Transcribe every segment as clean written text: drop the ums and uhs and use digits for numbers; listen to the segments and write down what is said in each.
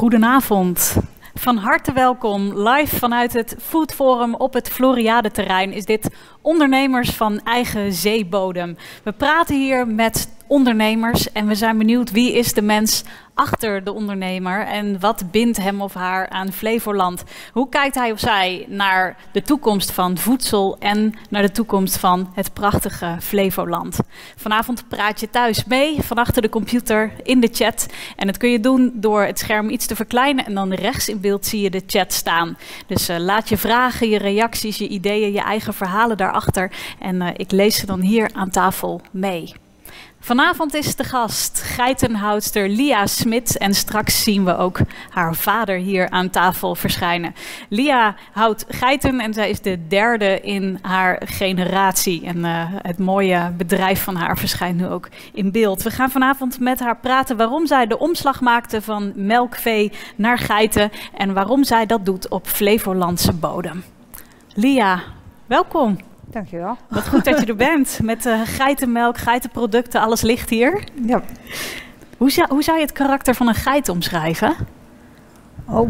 Goedenavond. Van harte welkom. Live vanuit het Food Forum op het Floriade-terrein is dit Ondernemers van Eigen Zeebodem. We praten hier met ondernemers en we zijn benieuwd wie is de mens achter de ondernemer en wat bindt hem of haar aan Flevoland. Hoe kijkt hij of zij naar de toekomst van voedsel en naar de toekomst van het prachtige Flevoland. Vanavond praat je thuis mee, van achter de computer, in de chat. En dat kun je doen door het scherm iets te verkleinen en dan rechts in beeld zie je de chat staan. Dus laat je vragen, je reacties, je ideeën, je eigen verhalen daarachter. En ik lees ze dan hier aan tafel mee. Vanavond is de gast geitenhoudster Lia Smit en straks zien we ook haar vader hier aan tafel verschijnen. Lia houdt geiten en zij is de derde in haar generatie en het mooie bedrijf van haar verschijnt nu ook in beeld. We gaan vanavond met haar praten waarom zij de omslag maakte van melkvee naar geiten en waarom zij dat doet op Flevolandse bodem. Lia, welkom. Dankjewel. Wat goed dat je er bent. Met geitenmelk, geitenproducten, alles ligt hier. Ja. Hoe zou je het karakter van een geit omschrijven? Oh.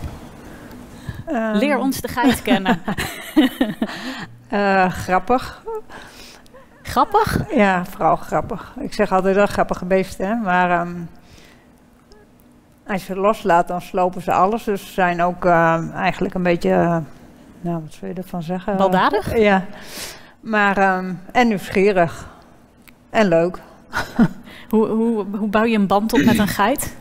Leer ons de geit kennen. Grappig. Grappig? Ja, vooral grappig. Ik zeg altijd wel grappige beesten, hè? Maar als je ze loslaat, dan slopen ze alles. Dus ze zijn ook eigenlijk een beetje... nou, wat zou je ervan zeggen? Baldadig? Ja. Maar, en nieuwsgierig. En leuk. Hoe bouw je een band op met een geit?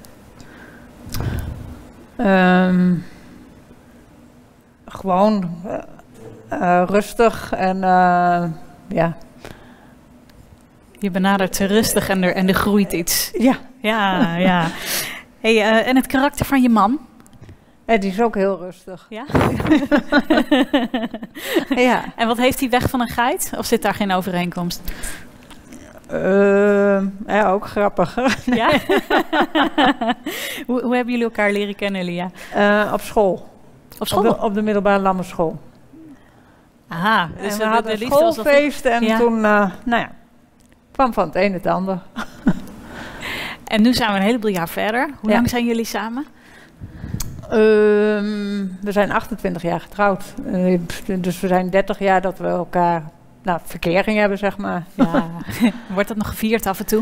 Gewoon rustig en ja. Je benadert ze rustig en er groeit iets. Ja. Ja, ja. Hey, en het karakter van je man? Die is ook heel rustig. Ja? Ja. En wat heeft hij weg van een geit? Of zit daar geen overeenkomst? Ja, ook grappig. Ja? Hoe hebben jullie elkaar leren kennen, Lia? Op school. Op school? Op de middelbare Lammerschool. Aha. Dus we hadden een schoolfeest en ja. Toen kwam van het een het ander. En nu zijn we een heleboel jaar verder. Hoe lang zijn jullie samen? We zijn 28 jaar getrouwd. Dus we zijn 30 jaar dat we elkaar verkering hebben, zeg maar. Ja. Wordt dat nog gevierd af en toe?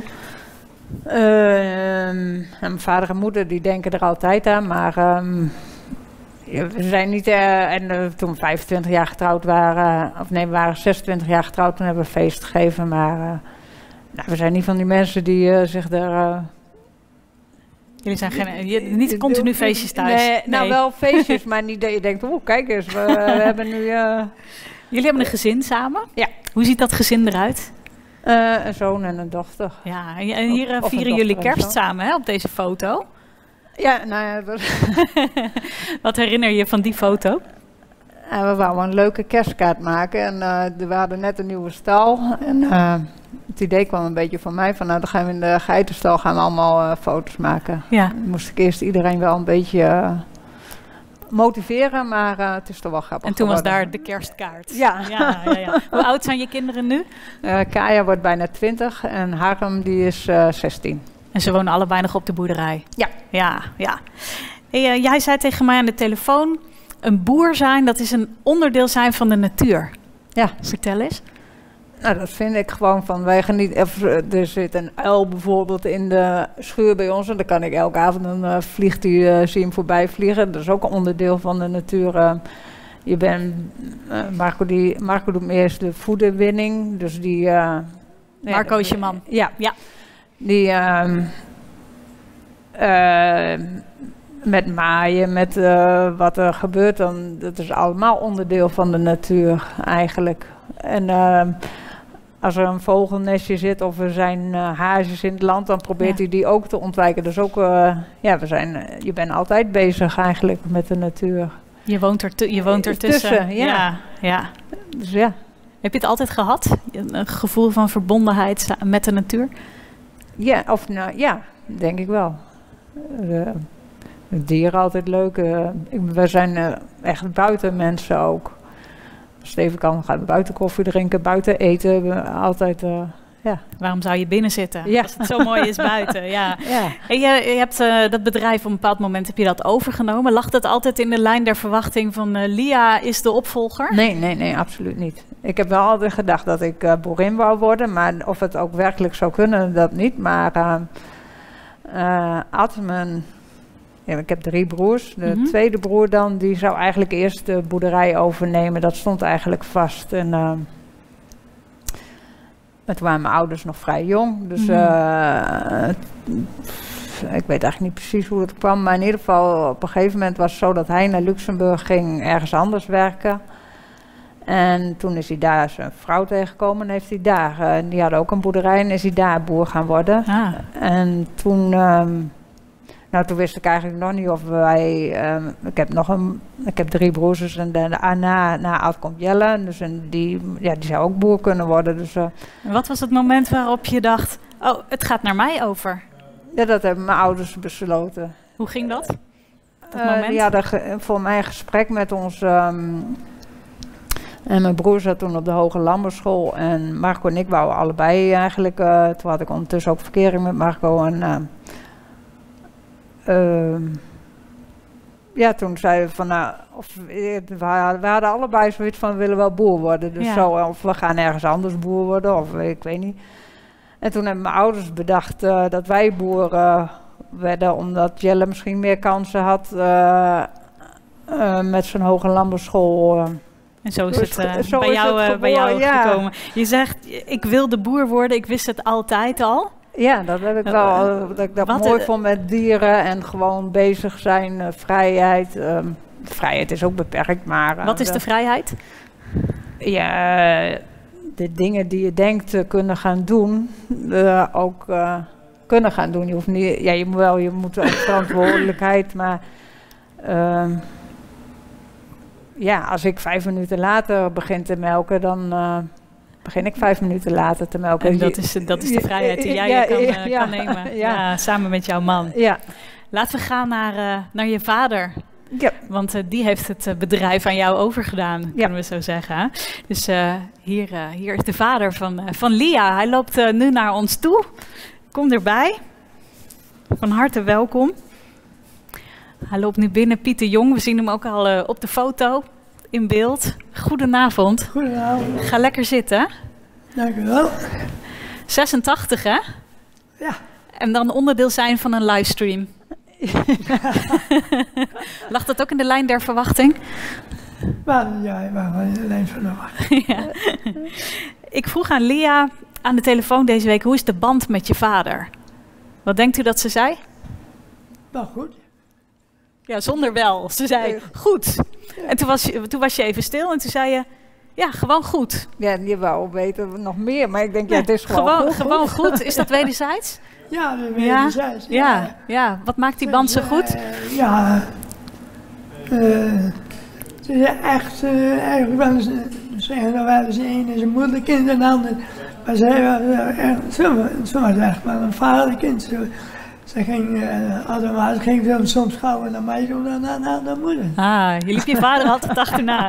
En mijn vader en moeder die denken er altijd aan, maar we zijn niet... toen we 25 jaar getrouwd waren, we waren 26 jaar getrouwd, toen hebben we een feest gegeven. Maar we zijn niet van die mensen die zich daar... Jullie zijn niet continu feestjes thuis? Nee, nou wel feestjes, maar niet dat je denkt, kijk eens, we hebben nu... Jullie hebben een gezin samen? Ja. Hoe ziet dat gezin eruit? Een zoon en een dochter. Ja, en hier vieren jullie kerst samen, hè, op deze foto? Ja, nou ja... Wat herinner je van die foto? We wouden een leuke kerstkaart maken en we hadden net een nieuwe stal. En het idee kwam een beetje van mij van, dan gaan we in de geitenstal allemaal foto's maken. Ja. Dan moest ik eerst iedereen wel een beetje motiveren, maar het is toch wel grappig. En toen geworden. was daar de kerstkaart. Ja. Ja. Hoe oud zijn je kinderen nu? Kaya wordt bijna 20 en Harm die is 16. En ze wonen allebei nog op de boerderij? Ja. Ja. Hey, jij zei tegen mij aan de telefoon, een boer zijn, dat is een onderdeel zijn van de natuur. Ja. Vertel eens. Nou, dat vind ik gewoon van, wij genieten. Er zit een uil bijvoorbeeld in de schuur bij ons en dan kan ik elke avond, dan zie je hem voorbij vliegen. Dat is ook een onderdeel van de natuur. Marco doet meer de voederwinning, dus die... Marco is je man? Ja. Die... met maaien, met wat er gebeurt, dan, dat is allemaal onderdeel van de natuur eigenlijk. En als er een vogelnestje zit of er zijn hazes in het land, dan probeert hij die ook te ontwijken. Dus ook, je bent altijd bezig eigenlijk met de natuur. Je woont ertussen. Ja. Dus ja. Heb je het altijd gehad? Een gevoel van verbondenheid met de natuur? Ja, denk ik wel. Dieren altijd leuk. We zijn echt buitenmensen ook. Als het even kan, gaan we buiten koffie drinken, buiten eten. Altijd Ja. Waarom zou je binnen zitten Ja. als het zo mooi is buiten? Ja. Ja. En je hebt dat bedrijf op een bepaald moment heb je dat overgenomen. Lag dat altijd in de lijn der verwachting van Lia is de opvolger? Nee, absoluut niet. Ik heb wel altijd gedacht dat ik boerin wou worden, maar of het ook werkelijk zou kunnen, dat niet. Maar ik heb 3 broers. De tweede broer dan, die zou eigenlijk eerst de boerderij overnemen. Dat stond eigenlijk vast. En toen waren mijn ouders nog vrij jong. Dus ik weet eigenlijk niet precies hoe het kwam. Maar in ieder geval, op een gegeven moment was het zo dat hij naar Luxemburg ging, ergens anders werken. En toen is hij daar zijn vrouw tegengekomen en heeft hij daar, die hadden ook een boerderij en is hij daar boer gaan worden. Ah. En toen, toen wist ik eigenlijk nog niet of wij, ik heb 3 broers dus en na Ad komt Jelle, dus die zou ook boer kunnen worden. Dus, Wat was het moment waarop je dacht, oh, het gaat naar mij over? Ja, dat hebben mijn ouders besloten. Hoe ging dat? Dat moment? Die hadden voor mij een gesprek met ons. En mijn broer zat toen op de Hoge Landbouwschool en Marco en ik wouden allebei eigenlijk. Toen had ik ondertussen ook verkering met Marco. En toen zeiden we van, we hadden allebei zoiets van, we willen wel boer worden. Dus zo, of we gaan ergens anders boer worden, of ik weet niet. En toen hebben mijn ouders bedacht dat wij boer werden, omdat Jelle misschien meer kansen had met zijn Hoge Landbouwschool. En zo is het bij jou gekomen. Je zegt, ik wilde boer worden, ik wist het altijd al. Ja, dat heb ik wel. Dat ik dat mooi vond met dieren en gewoon bezig zijn, vrijheid. Vrijheid is ook beperkt, maar... Wat is de vrijheid? Ja, de dingen die je denkt te kunnen gaan doen, ook kunnen gaan doen. Je hoeft niet... Ja, je moet ook verantwoordelijkheid, maar... als ik 5 minuten later begin te melken, dan begin ik 5 minuten later te melken. En dat is de vrijheid die jij kan nemen, samen met jouw man. Ja. Laten we gaan naar je vader. Ja. Want die heeft het bedrijf aan jou overgedaan, kunnen we zo zeggen. Dus hier is de vader van Lia. Hij loopt nu naar ons toe. Kom erbij. Van harte welkom. Hij loopt nu binnen, Pieter Jong. We zien hem ook al op de foto in beeld. Goedenavond. Goedenavond. Ga lekker zitten. Dank u wel. 86, hè? Ja. En dan onderdeel zijn van een livestream. Lag dat ook in de lijn der verwachting? Ja, in de lijn van de verwachting. Ja. Ik vroeg aan Lia aan de telefoon deze week, hoe is de band met je vader? Wat denkt u dat ze zei? Wel goed. Ja, zonder wel. Ze zei, goed. En toen was je even stil en toen zei je, ja, gewoon goed. Ja, je wou weten nog meer, maar ik denk, het is gewoon goed. Is dat wederzijds? Ja, wederzijds. Ja. Wat maakt die band zo goed? Ze is echt, eigenlijk wel eens, zeggen we wel eens, een is een moederkind en de ander. Maar ze was echt wel een vaderkind. Ze ging soms gauw naar mij toe dan naar de moeder. Ah, je liep je vader altijd achterna.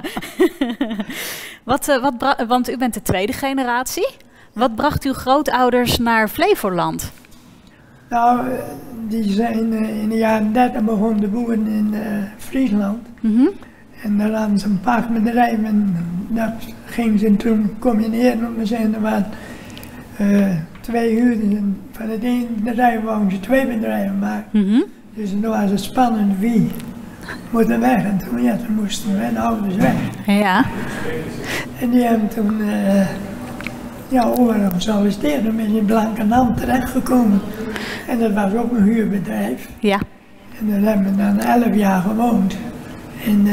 Want u bent de 2e generatie. Wat bracht uw grootouders naar Flevoland? Nou, die zijn in de jaren 30 begonnen te boeren in Friesland. En daar hadden ze een paardbedrijf en dat gingen ze toen combineren. We zijn er waren 2 huurden. Van het ene bedrijf wouden ze 2 bedrijven maken. Dus toen was het spannend wie moeten weg. En toen moesten mijn ouders weg. Ja. En die hebben toen overal gesolliciteerd en met in Blankenham terechtgekomen. En dat was ook een huurbedrijf. Ja. En daar hebben we dan 11 jaar gewoond. En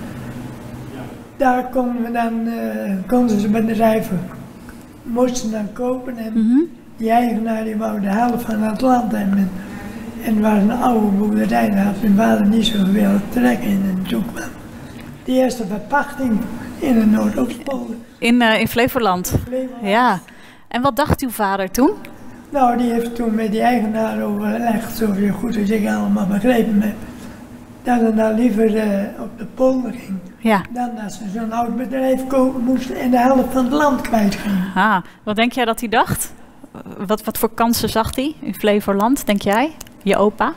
daar konden ze bedrijven, moesten dan kopen en die eigenaar die wou de helft van het land hebben. En het was een oude boerderij, daar had mijn vader niet zoveel trek in. En toen kwam die eerste verpachting in de Noordoostpolder. In Flevoland? Ja. En wat dacht uw vader toen? Nou, die heeft toen met die eigenaar overlegd, zo goed als ik allemaal begrepen heb. Dat ze dan liever op de polder ging. Ja. Dan dat ze zo'n oud bedrijf kopen moesten en de helft van het land kwijt gingen. Ah, wat denk jij dat hij dacht? Wat voor kansen zag hij in Flevoland, denk jij? Je opa?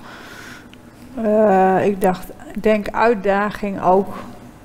Ik denk uitdaging ook.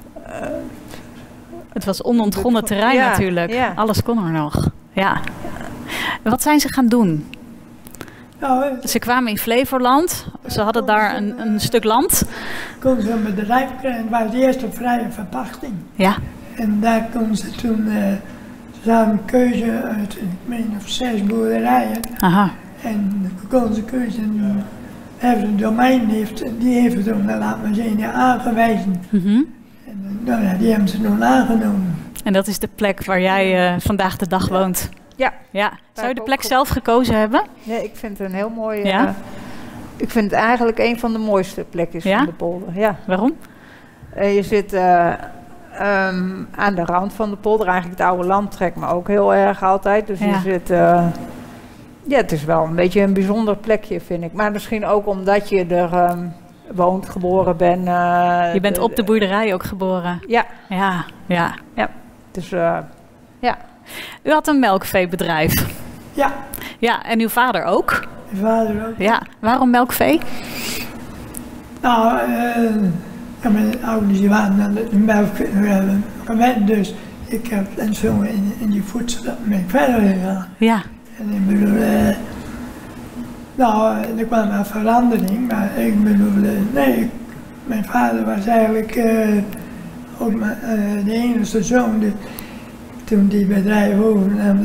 Het was onontgonnen terrein natuurlijk. Ja. Alles kon er nog. Ja. Wat zijn ze gaan doen? Nou, ze kwamen in Flevoland. Ze hadden daar een stuk land. Konden ze een bedrijf krijgen. Het was de eerste vrije verpachting. Ja. En daar konden ze toen... ze hadden een keuze uit, ik meen of 6 boerderijen. Aha. En dan konden ze keuze... hebben een domein die heeft het ook, laat maar zeggen, aangewezen. En nou ja, die hebben ze toen aangenomen. En dat is de plek waar jij vandaag de dag woont? Ja. Zou je de plek zelf gekozen hebben? Nee, ik vind het een heel mooi... ik vind het eigenlijk een van de mooiste plekjes van de polder. Ja. Waarom? Je zit aan de rand van de polder. Eigenlijk het oude land trekt me ook heel erg altijd. Dus je zit... het is wel een beetje een bijzonder plekje, vind ik. Maar misschien ook omdat je er woont, geboren bent. Je bent op de boerderij ook geboren? Ja. Dus, U had een melkveebedrijf? Ja. Ja, en uw vader ook? Mijn vader ook. Ja, waarom melkvee? Nou, mijn ouders die waren aan de melk gewend, dus ik heb en zo in die voetstappen ben ik verder gegaan. Ja. En ik bedoel, er kwam een verandering, maar ik bedoel, mijn vader was eigenlijk ook de enige zoon. Toen die bedrijf overnam,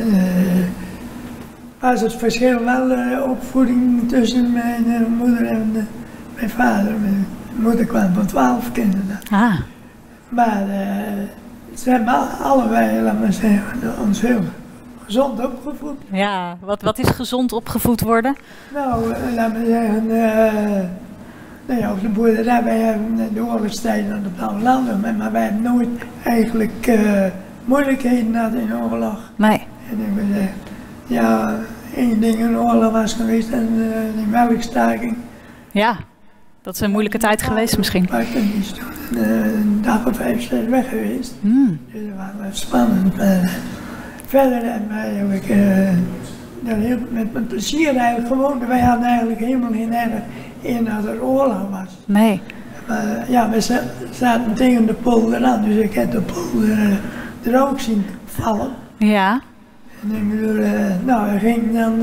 was het verschil wel opvoeding tussen mijn moeder en mijn vader. Mijn moeder kwam van 12 kinderen. Maar ze hebben allebei, laat maar zeggen, ons heel gezond opgevoed. Ja, wat is gezond opgevoed worden? Nou, laat me zeggen, op de boerderij, wij hebben de oorlogstijden op het oude land, maar wij hebben nooit eigenlijk moeilijkheden gehad in oorlog. Nee. En ik wil zeggen, één ding in oorlog was geweest en die melkstaking. Ja, dat is een moeilijke tijd geweest misschien. Maar toen is toen een dag of 5, 6 weg geweest. Dus dat was wel spannend. Verder hebben wij met plezier eigenlijk gewoond. Wij hadden eigenlijk helemaal geen erg in dat er oorlog was. Nee. Maar we zaten tegen de polder aan, dus ik heb de polder er ook zien vallen. Ja. En ik bedoel, hij ging dan,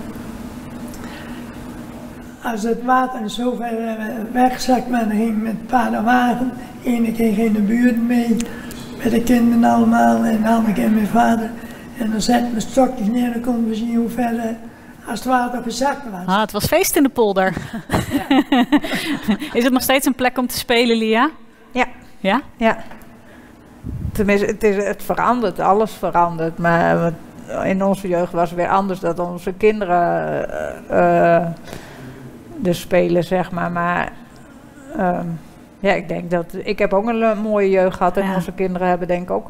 als het water zo ver wegzakt, maar dan ging met paardenwagen. Ene keer ging de buurt mee, met de kinderen allemaal en de andere keer mijn vader. En dan zetten we stokjes neer en dan konden we zien hoe ver als het water gezakt was. Het was feest in de polder. Is het nog steeds een plek om te spelen, Lia? Ja. Ja? Ja. Tenminste, het verandert, alles verandert. Maar in onze jeugd was het weer anders dat onze kinderen dus spelen, zeg maar. Maar ik denk dat... Ik heb ook een mooie jeugd gehad en onze kinderen hebben denk ik ook...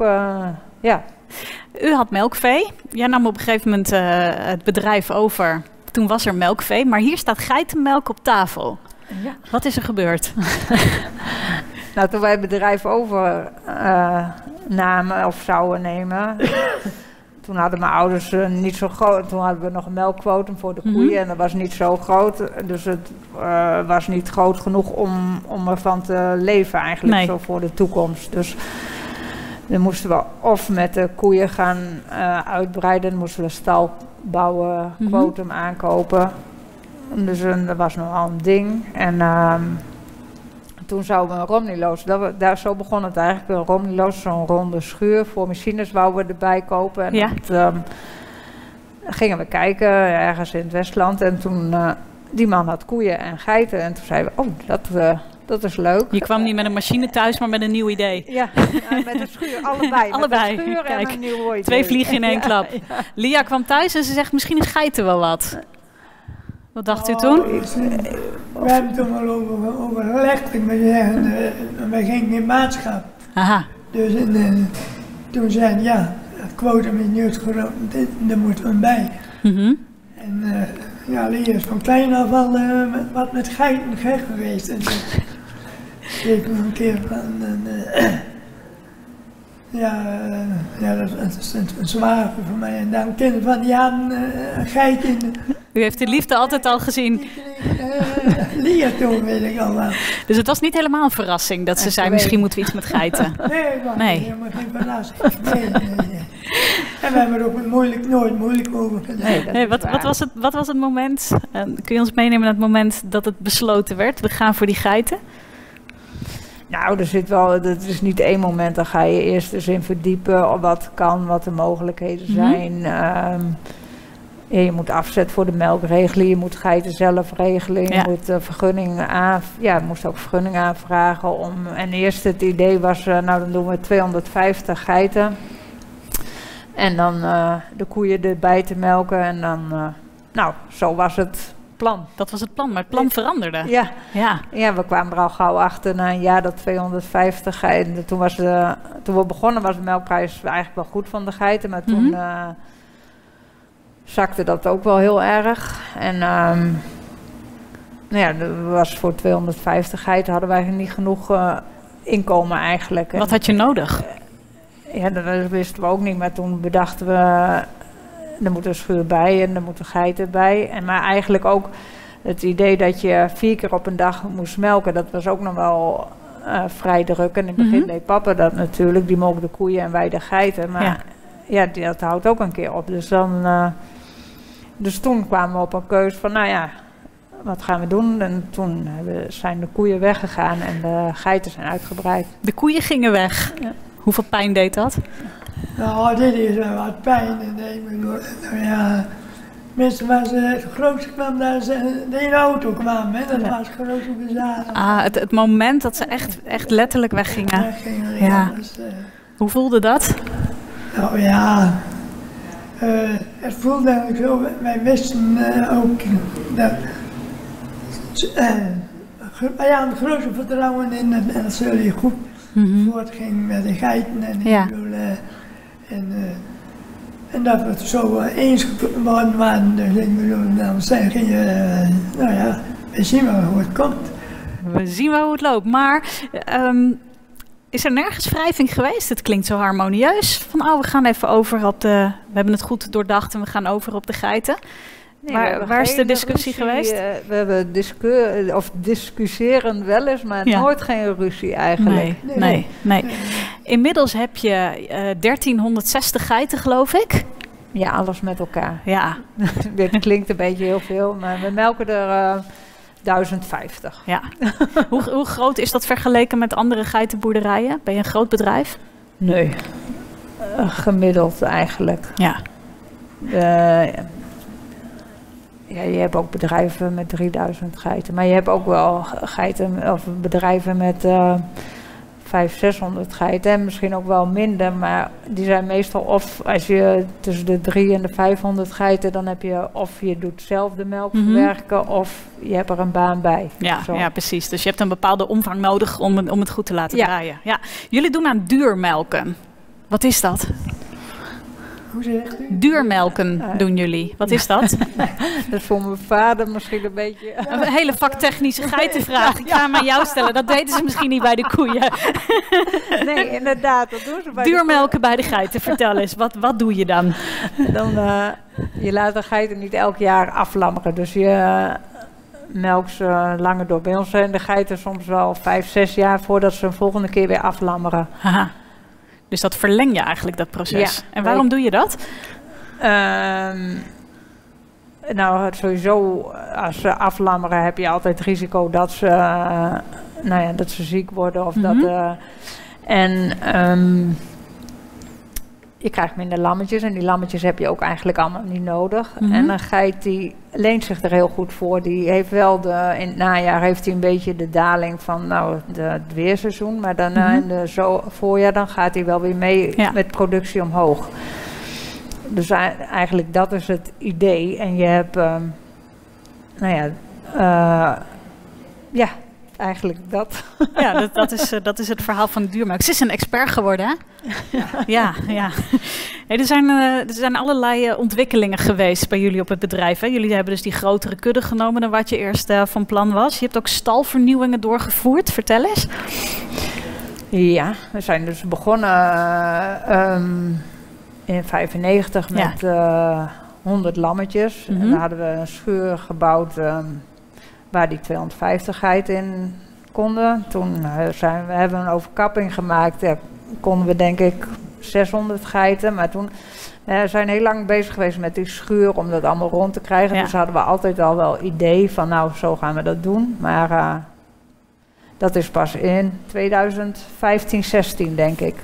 U had melkvee. Jij nam op een gegeven moment het bedrijf over. Toen was er melkvee, maar hier staat geitenmelk op tafel. Ja. Wat is er gebeurd? Nou, toen wij het bedrijf overnamen of zouden nemen... Toen hadden mijn ouders niet zo groot. Toen hadden we nog een melkquotum voor de koeien en dat was niet zo groot. Dus het was niet groot genoeg om ervan te leven eigenlijk zo voor de toekomst. Dus dan moesten we of met de koeien gaan uitbreiden. Dan moesten we stal bouwen, quotum aankopen. Dus dat was nogal een ding. En toen zouden we een Romniloos, zo begon het eigenlijk, een Romniloos, zo'n ronde schuur voor machines wouden we erbij kopen. En dat, gingen we kijken ergens in het Westland en toen, die man had koeien en geiten en toen zeiden we, dat is leuk. Je kwam niet met een machine thuis, maar met een nieuw idee. Ja, met een schuur, allebei. Allebei, met een schuur kijk, en een nieuw idee. 2 vliegen in 1 klap. Ja. Lia kwam thuis en ze zegt, misschien is geiten wel wat. Wat dacht u toen? We hebben toen wel overlegd. Ik moet zeggen, wij gingen in maatschap. Aha. Dus toen zeiden het quotum is niet groot, daar moeten we bij. En Lia is van klein af al wat met geiten gek geweest. En ik nog een keer van, Ja, dat is een zwaar voor mij. En dan kinderen van die hadden een geit in. U heeft de liefde altijd al gezien. Leer toen, weet ik al wel. Dus het was niet helemaal een verrassing dat ze zei, misschien moeten we iets met geiten. Nee, het was helemaal geen verrassing. Nee. En we hebben er ook nooit moeilijk over gedaan. Nee, wat was het moment, kun je ons meenemen naar het moment dat het besloten werd? We gaan voor die geiten? Nou, dat is niet één moment. Dan ga je eerst eens in verdiepen wat kan, wat de mogelijkheden zijn. Je moet afzet voor de melk regelen, je moet geiten zelf regelen, je moet moest ook vergunning aanvragen. En eerst het idee was, dan doen we 250 geiten. En dan de koeien erbij te melken en dan, zo was het plan. Dat was het plan, maar het plan veranderde. Ja, we kwamen er al gauw achter na een jaar dat 250 geiten. Toen we begonnen was de melkprijs eigenlijk wel goed van de geiten, maar toen zakte dat ook wel heel erg. En was voor 250 geiten hadden wij niet genoeg inkomen eigenlijk. Wat had je nodig? Dat wisten we ook niet, maar toen bedachten we, er moet een schuur bij en er moeten geiten bij. Maar eigenlijk ook het idee dat je 4 keer op een dag moest melken, dat was ook nog wel vrij druk. En in het begin deed papa dat natuurlijk, die mogen de koeien en wij de geiten. Maar dat houdt ook een keer op. Dus toen kwamen we op een keuze van, wat gaan we doen? En toen zijn de koeien weggegaan en de geiten zijn uitgebreid. De koeien gingen weg? Ja. Hoeveel pijn deed dat? Nou, dit is wel wat pijn. Meestal was het grootste kwam dat ze in de auto kwamen. Hè? Dat was het grootste bezaren. Het moment dat ze echt letterlijk weggingen. Hoe voelde dat? Nou ja, het voelde eigenlijk zo. Wij wisten ook dat het grootste vertrouwen in en dat zul je goed voortging met de geiten en dat we het zo eens geworden waren. Dus ik bedoel, dan zeg je, we zien wel hoe het komt. We zien wel hoe het loopt, maar is er nergens wrijving geweest? Het klinkt zo harmonieus. Van, we gaan even over op we hebben het goed doordacht en we gaan over op de geiten. Nee, waar is de discussie geweest? We hebben discussiëren wel eens, maar nooit geen ruzie eigenlijk. Nee. Inmiddels heb je 1360 geiten, geloof ik. Ja, alles met elkaar. Ja. Dit klinkt een beetje heel veel, maar we melken er 1050. Ja. Hoe groot is dat vergeleken met andere geitenboerderijen? Ben je een groot bedrijf? Nee, gemiddeld eigenlijk. Ja. Je hebt ook bedrijven met 3000 geiten, maar je hebt ook wel geiten of bedrijven met 500, 600 geiten en misschien ook wel minder, maar die zijn meestal of als je tussen de 300 en de 500 geiten, dan heb je of je doet zelf de melk verwerken of je hebt er een baan bij. Ja, precies. Dus je hebt een bepaalde omvang nodig om het goed te laten draaien. Ja. Jullie doen aan duurmelken. Wat is dat? Hoe zegt u? Duurmelken doen jullie. Wat is dat? Dat is voor mijn vader misschien een beetje... Een hele vaktechnische geitenvraag. Ik ga hem aan jou stellen. Dat deden ze misschien niet bij de koeien. Nee, inderdaad. Dat doen ze bij duurmelken bij de geiten. Vertel eens, wat doe je dan? Je laat de geiten niet elk jaar aflammeren. Dus je melkt ze langer door. Bij ons zijn de geiten soms wel 5, 6 jaar voordat ze een volgende keer weer aflammeren. Haha. Dus dat verleng je eigenlijk, dat proces. En waarom doe je dat? Sowieso, als ze aflammeren heb je altijd het risico dat ze ziek worden. Of je krijgt minder lammetjes en die lammetjes heb je ook eigenlijk allemaal niet nodig. En een geit die leent zich er heel goed voor. Die heeft wel in het najaar heeft hij een beetje de daling van het weerseizoen. Maar daarna in het voorjaar dan gaat hij wel weer mee met productie omhoog. Dus eigenlijk dat is het idee. En je hebt, eigenlijk dat. Ja, dat is het verhaal van de duurmelk. Ze is een expert geworden, hè? Ja. Hey, er zijn allerlei ontwikkelingen geweest bij jullie op het bedrijf. Hè? Jullie hebben dus die grotere kudde genomen dan wat je eerst van plan was. Je hebt ook stalvernieuwingen doorgevoerd. Vertel eens. Ja, we zijn dus begonnen in 1995 met 100 lammetjes. En dan hadden we een schuur gebouwd waar die 250 geiten in konden. Toen hebben we een overkapping gemaakt. Daar konden we denk ik 600 geiten. Maar toen zijn heel lang bezig geweest met die schuur om dat allemaal rond te krijgen. Ja. Dus hadden we altijd al wel idee van nou, zo gaan we dat doen. Maar dat is pas in 2015, 16 denk ik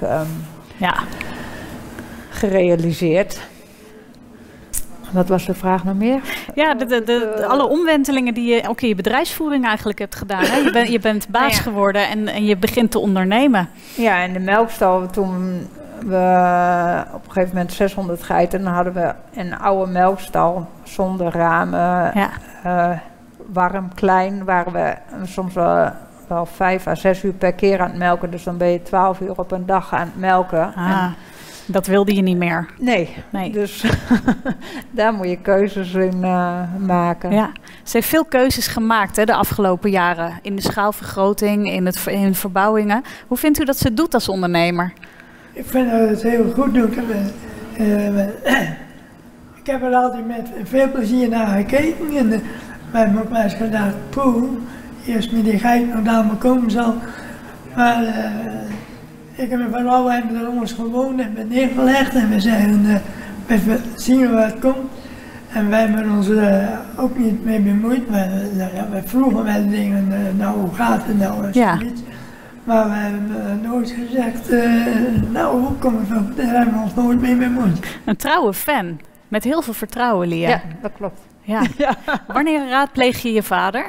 gerealiseerd. Wat was de vraag nog meer? Ja, alle omwentelingen die je ook in je bedrijfsvoering eigenlijk hebt gedaan. Hè? Je bent baas geworden en je begint te ondernemen. Ja, en de melkstal, toen we op een gegeven moment 600 geiten, dan hadden we een oude melkstal zonder ramen, warm, klein, waren we soms wel 5 à 6 uur per keer aan het melken. Dus dan ben je 12 uur op een dag aan het melken. Dat wilde je niet meer. Nee. Dus daar moet je keuzes in maken. Ja, ze heeft veel keuzes gemaakt de afgelopen jaren. In de schaalvergroting, in verbouwingen. Hoe vindt u dat ze het doet als ondernemer? Ik vind dat het heel goed doet. Ik heb er altijd met veel plezier naar gekeken. En we hebben ook wel eens gedacht, poeh, eerst met die geit nog allemaal komen zal. Maar ik en mijn vrouw hebben er ons gewoon neergelegd en we zeiden, we zien waar het komt. En wij hebben ons ook niet mee bemoeid. We vroegen wel dingen, nou hoe gaat het nou? Zoiets. Maar we hebben nooit gezegd, nou hoe kom ik van? Daar hebben we ons nooit mee bemoeid. Een trouwe fan, met heel veel vertrouwen, Lia. Ja, dat klopt. Ja. Wanneer raadpleeg je je vader?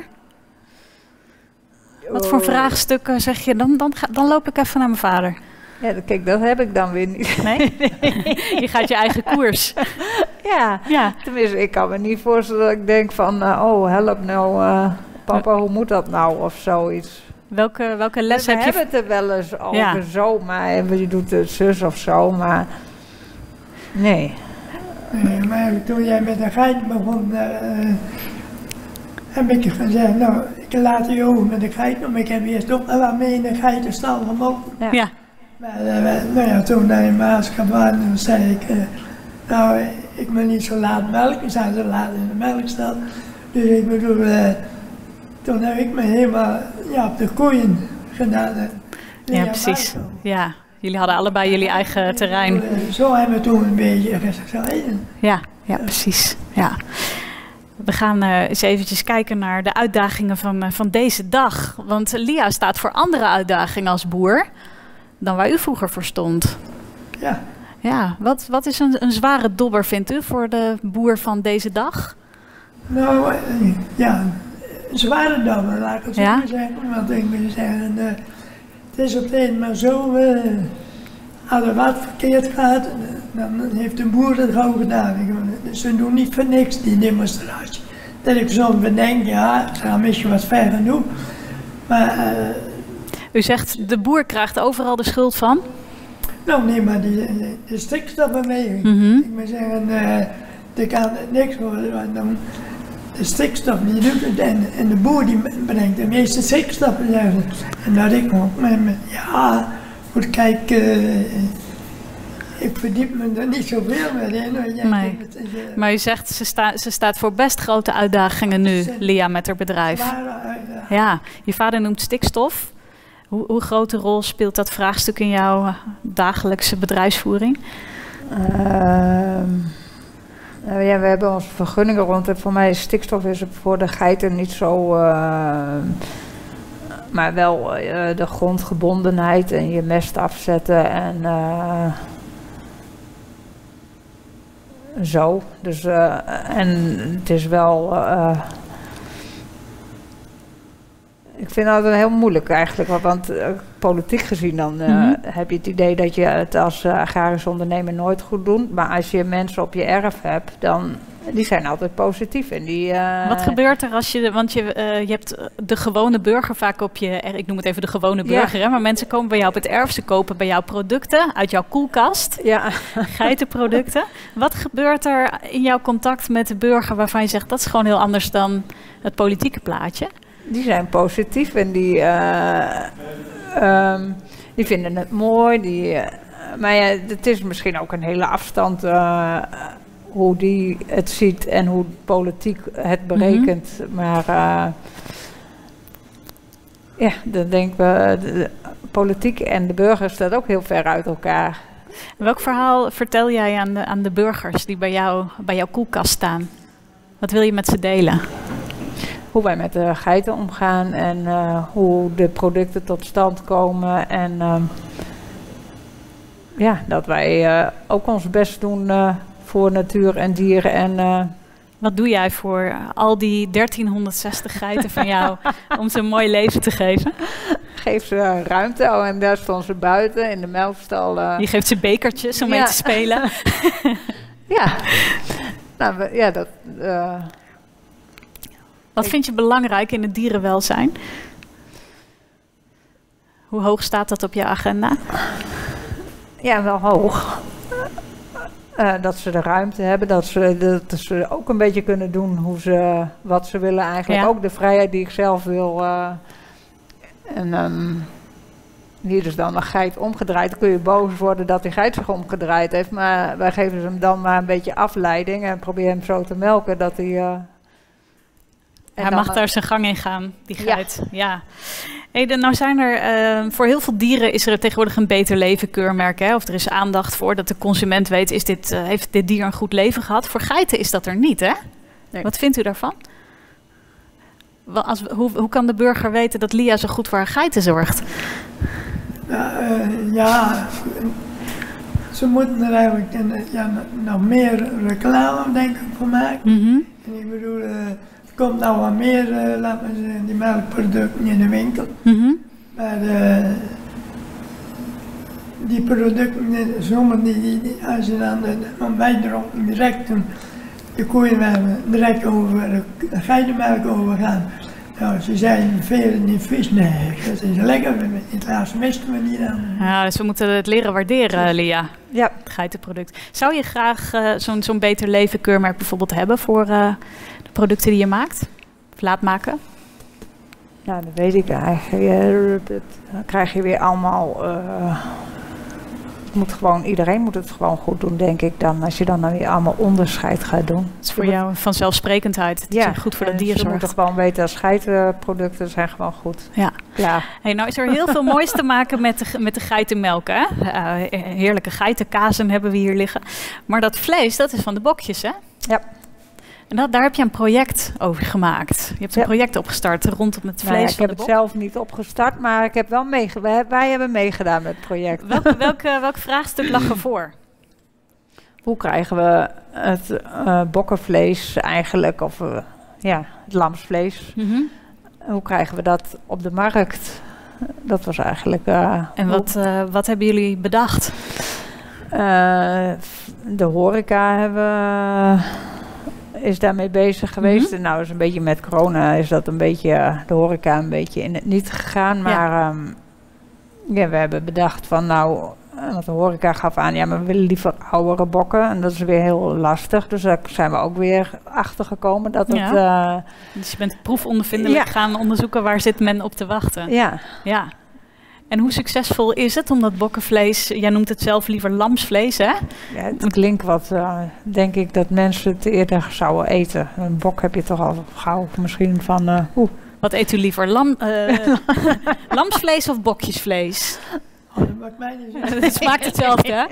Wat voor vraagstukken zeg je, dan loop ik even naar mijn vader. Ja, kijk, dat heb ik dan weer niet. Nee? Je gaat je eigen koers. Ja. Tenminste, ik kan me niet voorstellen dat ik denk van, help nou, papa, hoe moet dat nou, of zoiets. Welke les heb je? We hebben het er wel eens over zo, maar je doet het zus of zo, maar nee. Maar toen jij met een geit begon, heb ik gezegd, nou, ik laat je over met de geit, maar ik heb eerst ook wat mee in de geitenstal gemogen. Ja. Maar toen naar de baas kwam, zei ik, nou, ik wil niet zo laat melken, zijn ze laat in de melkstal. Dus ik bedoel, toen heb ik me helemaal op de koeien gedaan. Ja, precies. Ja, jullie hadden allebei jullie eigen terrein. Zo hebben we toen een beetje gestreden. Ja, precies. Ja. We gaan eens eventjes kijken naar de uitdagingen van deze dag. Want Lia staat voor andere uitdagingen als boer dan waar u vroeger voor stond. Ja. Ja, wat is een zware dobber, vindt u, voor de boer van deze dag? Nou, een zware dobber, laat ik het zo zeggen. Want ik wil zeggen, het is op het eind maar zo, als er wat verkeerd gaat, dan heeft de boer het gauw gedaan. Ze doen niet voor niks, die demonstratie. Dat ik soms bedenk, het gaat misschien wat ver genoeg. Maar, u zegt, de boer krijgt overal de schuld van? Nou nee, maar de stikstofbeweging. Ik moet zeggen, er kan niks worden, want dan de stikstof die doet het en de boer die brengt de meeste stikstof. En dat ik ook met goed kijk, ik verdiep me er niet zoveel mee in. Nee. Maar u zegt, ze staat voor best grote uitdagingen nu, Lia, met haar bedrijf. Ja, je vader noemt stikstof. Hoe grote rol speelt dat vraagstuk in jouw dagelijkse bedrijfsvoering? We hebben onze vergunningen rond. En voor mij is stikstof voor de geiten niet zo... maar wel de grondgebondenheid en je mest afzetten en zo. Dus, en het is wel... ik vind dat heel moeilijk eigenlijk, want politiek gezien dan heb je het idee dat je het als agrarisch ondernemer nooit goed doet. Maar als je mensen op je erf hebt, dan die zijn altijd positief. En die, Wat gebeurt er als want je hebt de gewone burger vaak op je, ik noem het even de gewone burger, hè, maar mensen komen bij jou op het erf, ze kopen bij jou producten uit jouw koelkast, geitenproducten. Wat gebeurt er in jouw contact met de burger waarvan je zegt dat is gewoon heel anders dan het politieke plaatje? Die zijn positief en die... Die vinden het mooi. Maar ja, het is misschien ook een hele afstand hoe die het ziet en hoe politiek het berekent. Maar ja, dan denken we, de politiek en de burger staat ook heel ver uit elkaar. Welk verhaal vertel jij aan de burgers die bij jouw koelkast staan? Wat wil je met ze delen? Hoe wij met de geiten omgaan en hoe de producten tot stand komen. En ja, dat wij ook ons best doen voor natuur en dieren. En, wat doe jij voor al die 1360 geiten van jou om ze een mooi leven te geven? Geef ze ruimte en daar stonden ze buiten in de melkstal. Je geeft ze bekertjes om mee te spelen. Ja, nou, ja, dat... Wat vind je belangrijk in het dierenwelzijn? Hoe hoog staat dat op je agenda? Ja, wel hoog. Dat ze de ruimte hebben, dat ze ook een beetje kunnen doen wat ze willen eigenlijk. Ja. Ook de vrijheid die ik zelf wil. Hier is dan een geit omgedraaid. Dan kun je boos worden dat die geit zich omgedraaid heeft. Maar wij geven hem dan maar een beetje afleiding en proberen hem zo te melken dat hij... Hij mag daar zijn gang in gaan, die geit. Ja. Hey, nou zijn er, voor heel veel dieren is er tegenwoordig een beter leven keurmerk. Hè? Of er is aandacht voor dat de consument weet, heeft dit dier een goed leven gehad? Voor geiten is dat er niet, hè? Nee. Wat vindt u daarvan? Hoe kan de burger weten dat Lia zo goed voor haar geiten zorgt? Ja, ze moeten er eigenlijk nog meer reclame, denk ik, voor maken. Mm-hmm. En ik bedoel... Er komt nou wat meer, laten we zeggen, die melkproducten in de winkel. Mm-hmm. Maar die producten, sommige als je dan de ontbijtdronken direct doen, de koeien direct over de geitenmelk overgaan. Nou, ze zijn veel niet vis, nee, dat is lekker, in het laatste misten we niet aan. Ja, dus we moeten het leren waarderen, Lia. Ja. Het geitenproduct. Zou je graag zo'n beter leven keurmerk bijvoorbeeld hebben voor... producten die je maakt? Of laat maken? Nou, dat weet ik eigenlijk. Dan krijg je weer allemaal... iedereen moet het gewoon goed doen, denk ik dan. Als je dan weer allemaal onderscheid gaat doen. Het is voor jou vanzelfsprekendheid. Het is goed voor dat dier zorgt. Je moet gewoon weten dat geitenproducten zijn gewoon goed. Ja. Klaar. Hey, nou is er heel veel moois te maken met de geitenmelk. Hè? Heerlijke geitenkazen hebben we hier liggen. Maar dat vlees, dat is van de bokjes, hè? Ja. En daar heb je een project over gemaakt. Je hebt een project opgestart rondom het vlees van de bok. Ik heb het zelf niet opgestart, maar ik heb wel wij hebben meegedaan met het project. Welk vraagstuk lag ervoor? Hoe krijgen we het bokkenvlees eigenlijk, of het lamsvlees, mm-hmm. Hoe krijgen we dat op de markt? Dat was eigenlijk... en wat hebben jullie bedacht? De horeca is daarmee bezig geweest. Mm-hmm. Nou, is een beetje met corona is dat een beetje de horeca een beetje in het niet gegaan. Maar we hebben bedacht van want de horeca gaf aan, maar we willen liever oudere bokken. En dat is weer heel lastig. Dus daar zijn we ook weer achter gekomen dat het... Dus je bent proefondervindelijk gaan onderzoeken waar zit men op te wachten. Ja. En hoe succesvol is het om dat bokkenvlees, jij noemt het zelf liever lamsvlees, hè? Ja, het klinkt denk ik dat mensen het eerder zouden eten. Een bok heb je toch al gauw misschien van... Wat eet u liever, lamsvlees of bokjesvlees? Dat maakt mij niet zo. Het smaakt hetzelfde, hè?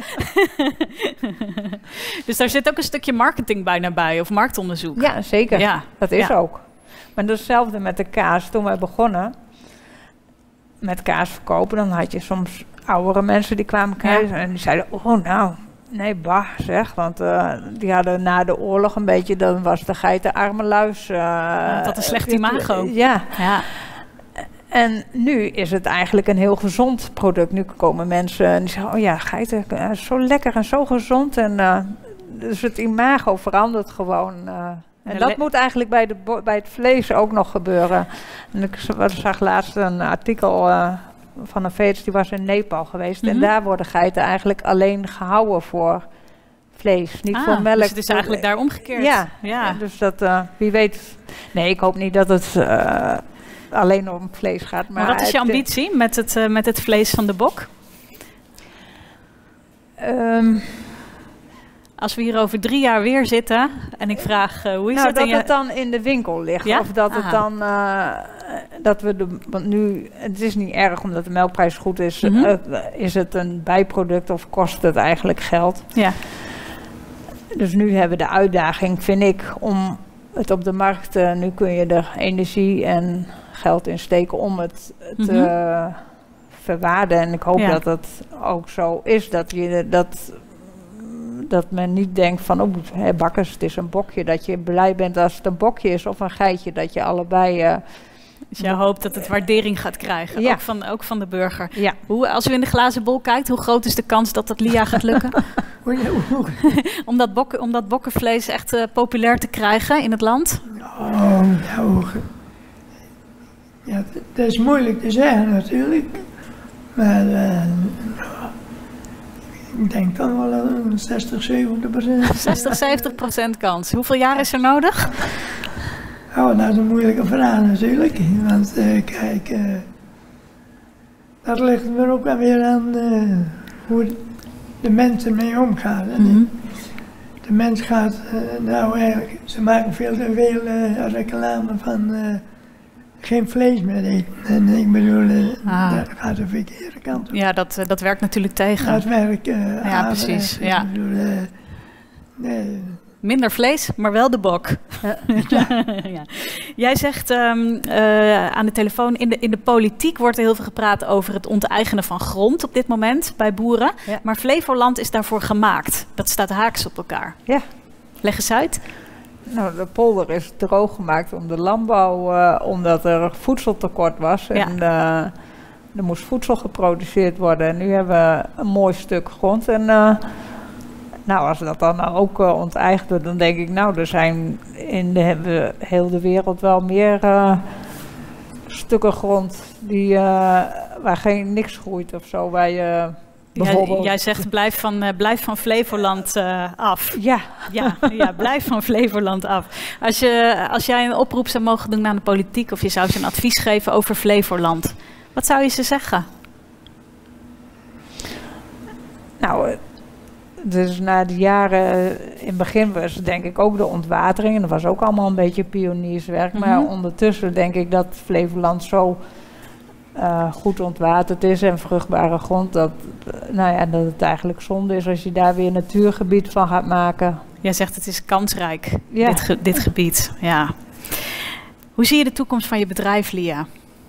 Dus daar zit ook een stukje marketing bijna bij, of marktonderzoek. Ja, zeker. Ja. Dat is ook. Maar dat is hetzelfde met de kaas. Toen wij begonnen met kaas verkopen, dan had je soms oudere mensen die kwamen kijken en die zeiden, nee, bah, zeg, want die hadden na de oorlog een beetje, dan was de geit arme luis. Dat had een slecht imago. Ja. En nu is het eigenlijk een heel gezond product. Nu komen mensen en die zeggen, geiten, zo lekker en zo gezond. En dus het imago verandert gewoon. En dat moet eigenlijk bij het vlees ook nog gebeuren. En ik zag laatst een artikel van een veearts, die was in Nepal geweest. Mm-hmm. En daar worden geiten eigenlijk alleen gehouden voor vlees, niet voor melk. Dus het is eigenlijk daar omgekeerd. Ja. Dus dat, wie weet... Nee, ik hoop niet dat het alleen om vlees gaat. Maar wat is je ambitie met het vlees van de bok? Als we hier over 3 jaar weer zitten en ik vraag hoe is het? Dat het dan in de winkel ligt. Ja? Of dat het dan, want nu, het is niet erg omdat de melkprijs goed is. Is het een bijproduct of kost het eigenlijk geld? Ja. Dus nu hebben we de uitdaging, vind ik, om het op de markt, nu kun je er energie en geld in steken om het te verwaarden. En ik hoop dat het ook zo is, dat men niet denkt van, bakkers, het is een bokje. Dat je blij bent als het een bokje is of een geitje, dat je allebei... Dus jij hoopt dat het waardering gaat krijgen, ja. ook van de burger. Ja. Als u in de glazen bol kijkt, hoe groot is de kans dat Lia gaat lukken? om dat bokkenvlees echt populair te krijgen in het land? Ja, dat is moeilijk te zeggen natuurlijk. Maar ik denk dan wel een 60-70% kans. Hoeveel jaar is er nodig? Dat is een moeilijke vraag natuurlijk. Want kijk, dat ligt er ook weer aan hoe de mens ermee omgaat. De mens gaat, eigenlijk, ze maken veel te veel reclame van geen vlees meer eten. En ik bedoel, dat gaat de verkeerde kant op. Ja, dat werkt natuurlijk tegen. Dat werkt ja, precies. Ja. Ik bedoel, minder vlees, maar wel de bok. Ja. Jij zegt aan de telefoon, in de politiek wordt er heel veel gepraat over het onteigenen van grond op dit moment bij boeren. Ja. Maar Flevoland is daarvoor gemaakt. Dat staat haaks op elkaar. Ja. Leg eens uit. Nou, de polder is droog gemaakt om de landbouw, omdat er voedseltekort was. Ja. En er moest voedsel geproduceerd worden. En nu hebben we een mooi stuk grond. En als dat dan ook onteigend wordt, dan denk ik, er zijn in de hele wereld wel meer stukken grond waar niks groeit of zo. Waar je bijvoorbeeld... Jij zegt blijf van Flevoland af. Ja. Ja, blijf van Flevoland af. Als jij een oproep zou mogen doen aan de politiek of je zou ze een advies geven over Flevoland, wat zou je ze zeggen? Dus na de jaren, in het begin was denk ik ook de ontwatering. En dat was ook allemaal een beetje pionierswerk. Maar ondertussen denk ik dat Flevoland zo goed ontwaterd is en vruchtbare grond. Dat het eigenlijk zonde is als je daar weer een natuurgebied van gaat maken. Jij zegt het is kansrijk, dit gebied. Ja. Hoe zie je de toekomst van je bedrijf, Lia?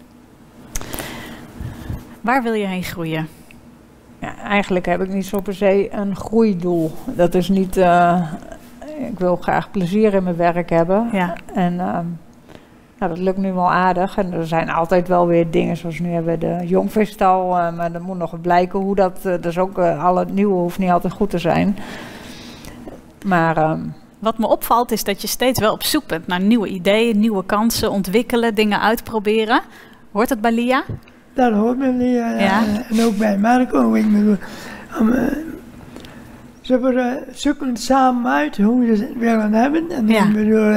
Waar wil je heen groeien? Ja, eigenlijk heb ik niet zo per se een groeidoel. Dat is niet... ik wil graag plezier in mijn werk hebben. Ja. En dat lukt nu wel aardig. En er zijn altijd wel weer dingen, zoals nu hebben we de jongveestal. Maar dan moet nog blijken hoe dat... dus ook al het nieuwe hoeft niet altijd goed te zijn. Maar... Wat me opvalt is dat je steeds wel op zoek bent naar nieuwe ideeën, nieuwe kansen, ontwikkelen, dingen uitproberen. Hoort het bij Lia? Dat hoort bij Lia, ja. En ook bij Marco. Ik bedoel, ze zoeken het samen uit hoe ze het willen hebben. En ik bedoel,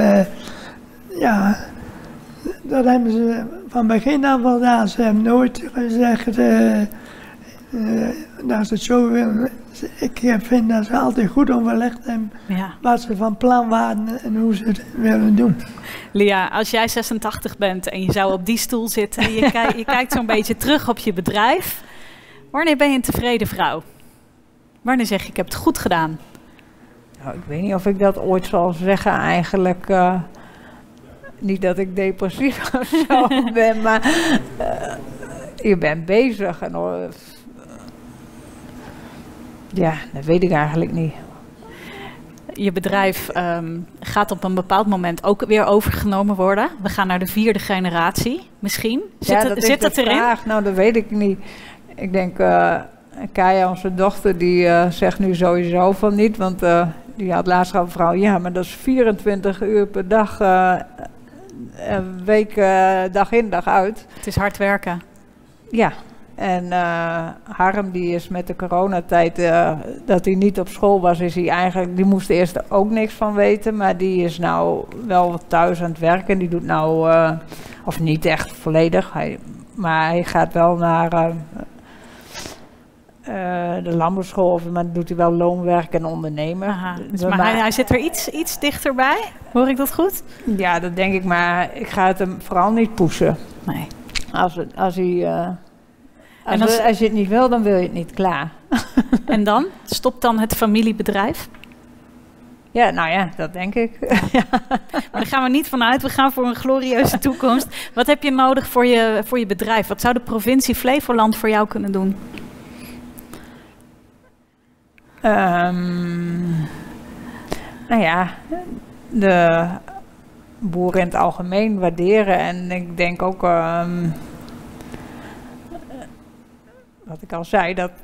dat hebben ze van begin af al gedaan. Ze hebben nooit gezegd dat ze het zo willen. Ik vind dat ze altijd goed overlegd hebben wat ze van plan waren en hoe ze het willen doen. Lia, als jij 86 bent en je zou op die stoel zitten en je kijkt zo'n beetje terug op je bedrijf, wanneer ben je een tevreden vrouw? Wanneer zeg je, ik heb het goed gedaan? Nou, ik weet niet of ik dat ooit zal zeggen eigenlijk. Niet dat ik depressief of zo ben, maar je bent bezig. En, dat weet ik eigenlijk niet. Je bedrijf gaat op een bepaald moment ook weer overgenomen worden. We gaan naar de 4e generatie, misschien. Zit dat erin? Vraag. Nou, dat weet ik niet. Ik denk, Kaya, onze dochter, die zegt nu sowieso van niet. Want die had laatst al een vrouw, maar dat is 24 uur per dag, een week, dag in, dag uit. Het is hard werken. Ja. En Harm die is met de coronatijd, dat hij niet op school was, die moest eerst ook niks van weten. Maar die is nou wel thuis aan het werken. Die doet nou, of niet echt volledig, maar hij gaat wel naar de landbouwschool, maar dan doet hij wel loonwerk en ondernemen. Aha, dus maar hij zit er iets dichterbij, hoor ik dat goed? Ja, dat denk ik, maar ik ga het hem vooral niet pushen. Nee. Als je het niet wil, dan wil je het niet, klaar. En dan? Stopt dan het familiebedrijf? Ja, nou ja, dat denk ik. Maar daar gaan we niet vanuit. We gaan voor een glorieuze toekomst. Wat heb je nodig voor je bedrijf? Wat zou de provincie Flevoland voor jou kunnen doen? Nou ja, de boeren in het algemeen waarderen. En ik denk ook, wat ik al zei, dat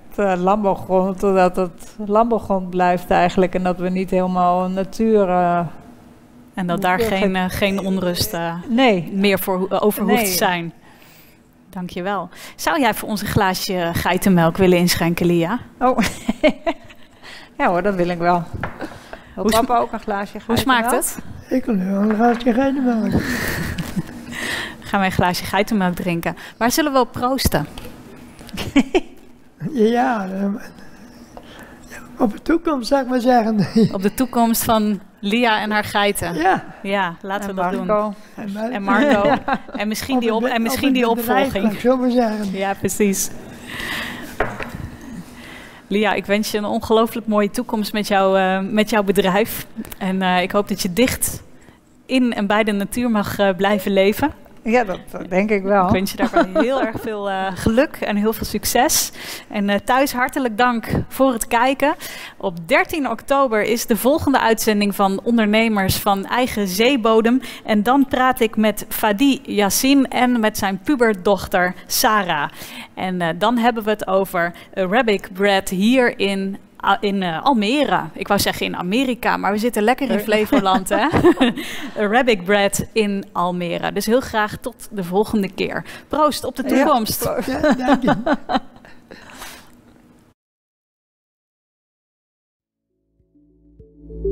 het landbouwgrond blijft eigenlijk. En dat we niet helemaal natuur... en dat daar geen onrust meer over hoeft te zijn. Dank je wel. Zou jij voor ons een glaasje geitenmelk willen inschenken, Lia? Oh, ja hoor, dat wil ik wel. Wil papa ook een glaasje geitenmelk? Hoe smaakt het? Ik wil wel een glaasje geitenmelk. Gaan wij een glaasje geitenmelk drinken. Waar zullen we op proosten? Ja, op de toekomst zou ik maar zeggen. Op de toekomst van Lia en haar geiten. Ja, laten we dat doen. En Marco. Ja. En misschien die opvolging. Ik zo maar zeggen. Ja, precies. Lia, ik wens je een ongelooflijk mooie toekomst met jouw bedrijf. En ik hoop dat je dicht in en bij de natuur mag blijven leven. Ja, dat denk ik wel. Ik wens je daarbij heel erg veel geluk en heel veel succes. En thuis hartelijk dank voor het kijken. Op 13 oktober is de volgende uitzending van Ondernemers van Eigen Zeebodem. En dan praat ik met Fadi Yassin en met zijn puberdochter Sarah. En dan hebben we het over Arabic bread hier in Almere. Ik wou zeggen in Amerika, maar we zitten lekker in Flevoland, hè? Arabic bread in Almere. Dus heel graag tot de volgende keer. Proost op de toekomst. Ja, dank je.